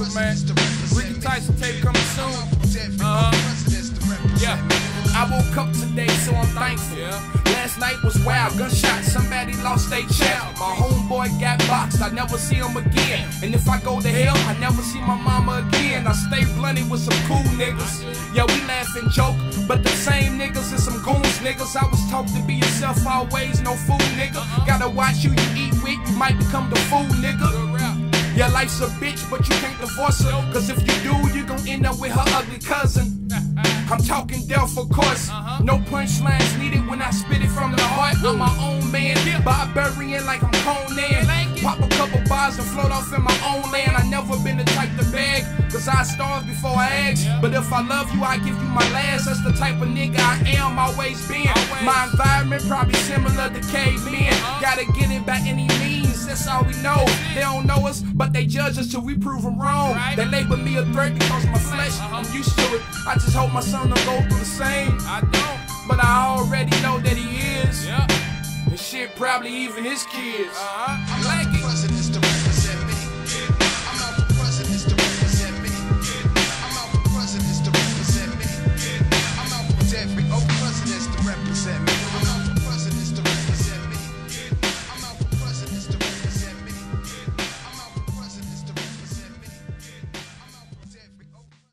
Super, man. Ricky Tyson tape coming soon. Yeah. I woke up today, so I'm thankful. Last night was wild, gunshot, somebody lost their child. My homeboy got boxed, I never see him again. And if I go to hell, I never see my mama again. I stay blunted with some cool niggas. Yeah, we laugh and joke, but the same niggas is some goons niggas. I was taught to be yourself always, no fool nigga. Gotta watch who you eat with, you might become the fool nigga. Yeah, life's a bitch, but you can't divorce her. Cause if you do, you gon' end up with her ugly cousin. I'm talking death, of course. No punchlines needed when I spit it from the heart. I'm my own man, barbarian like I'm Conan. Pop a couple bars and float off in my own land. I never been the type to beg, cause I starve before I ask. But if I love you, I give you my last. That's the type of nigga I am, always been. My environment probably similar to cavemen. Gotta get it by any means, that's all we know. They don't know us, but they judge us till we prove them wrong. They label me a threat because my flesh, I'm used to it. I just hope my son don't go through the same. I don't, but I already know that he is. And shit, probably even his kids. I like it. Presidents to represent me. I'm out for presidents to represent me. I'm out for presidents to represent me. I'm out for every presidents to represent me. I'm out for presidents to represent me. I'm out for presidents to represent me. I'm out for presidents to represent me. I'm out for every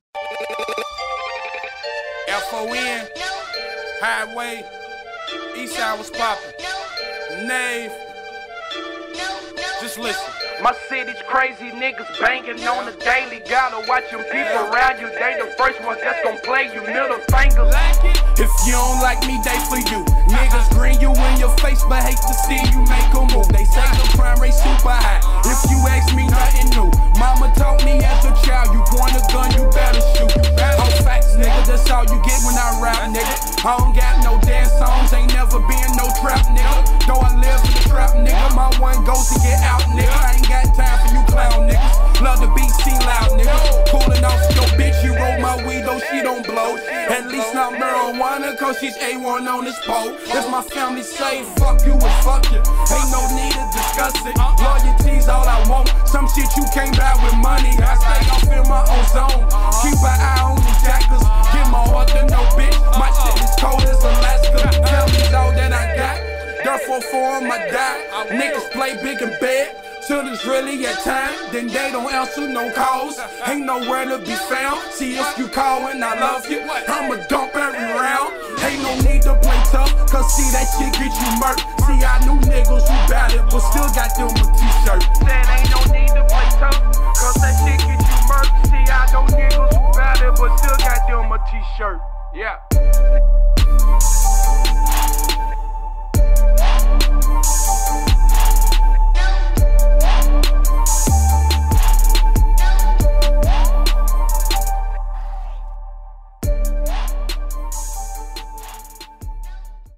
FON, Highway, Eastside was poppin'. Nave, just listen. My city's crazy, niggas banging on the daily. Gotta watch them people around you, they the first ones that's gon' play you. Middle fingers. If you don't like me, they for you. Niggas grin you in your face, but hate to see you make a move. They say the crime rate super high. If you ask me, nothing new. Mama taught me as a child, you point a gun, you better shoot. All facts, nigga, that's all you get when I rap, nigga. I don't got no dance songs, ain't never been no trap, nigga. Though I live in the trap, nigga, my one goal to get out, nigga. I ain't got time for you clown niggas. Love the beat, see loud, nigga. Cooling off your bitch, you roll my weed, though she don't blow. At least not marijuana, cause she's A1 on this pole. If my family say fuck you and fuck you, ain't no need to discuss it. Loyalty's all I want, some shit you can't buy with money. I stay off in my own zone, keep an eye on the jackers. Give my heart to no bitch, my shit is cold as Alaska. Family's all that I got, therefore for them I die. Niggas play big and bad, till it's really at time, then they don't answer no calls. Ain't nowhere to be found. See if you call and I love you, I'ma dump every round. Ain't no need to play tough, cause see that shit get you murked. See I knew niggas who bad it, but still got them a t-shirt. Said ain't no need to play tough, cause that shit get you murked. See I know niggas who bad it, but still got them a t-shirt. Yeah.